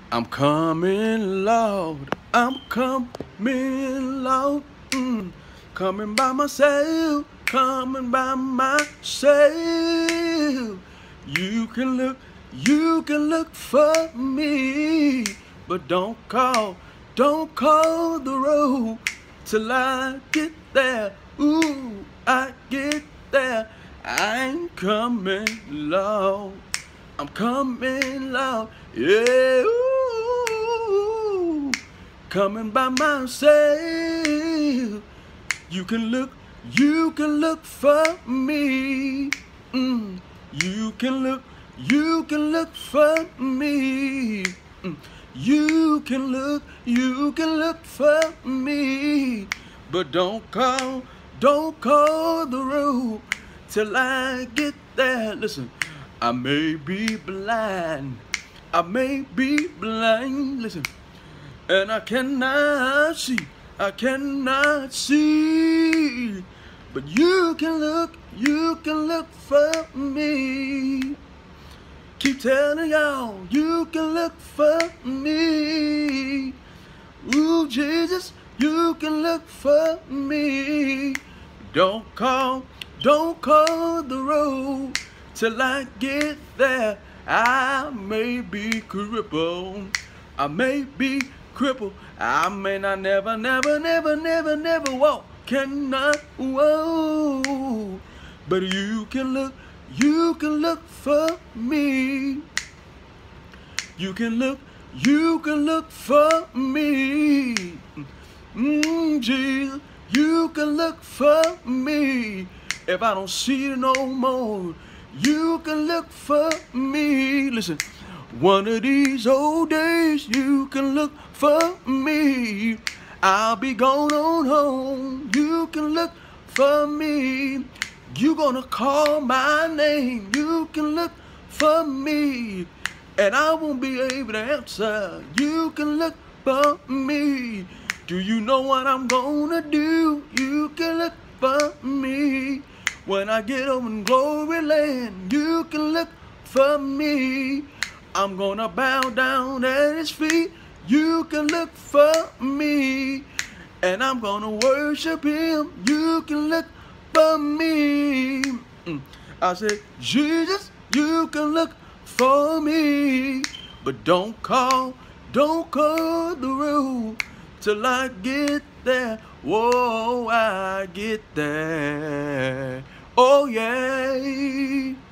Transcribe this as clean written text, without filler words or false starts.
I'm coming, Lord. I'm coming, Lord. Coming by myself. Coming by myself. You can look for me, but don't call the road till I get there. Ooh, I get there. I'm coming, Lord. I'm coming, Lord. Yeah, ooh, coming by myself. You can look for me. You can look for me. You can look for me. But don't call the road till I get there. Listen, I may be blind. Listen, and I cannot see, but you can look for me. Keep telling y'all, you can look for me. Ooh, Jesus, you can look for me. Don't call the road till I get there. I may be crippled. I may not never walk, cannot walk. But you can look for me. You can look for me. Jesus, you can look for me. If I don't see you no more, you can look for me. Listen, one of these old days, you can look for me. I'll be going on home. You can look for me. You gonna call my name. You can look for me, and I won't be able to answer. You can look for me. Do you know what I'm gonna do? You can look for me. When I get over in glory land, you can look for me. I'm gonna bow down at his feet. You can look for me. And I'm gonna worship him. You can look for me. I said, Jesus, you can look for me. But don't call the road till I get there. Whoa, I get there. Oh yeah.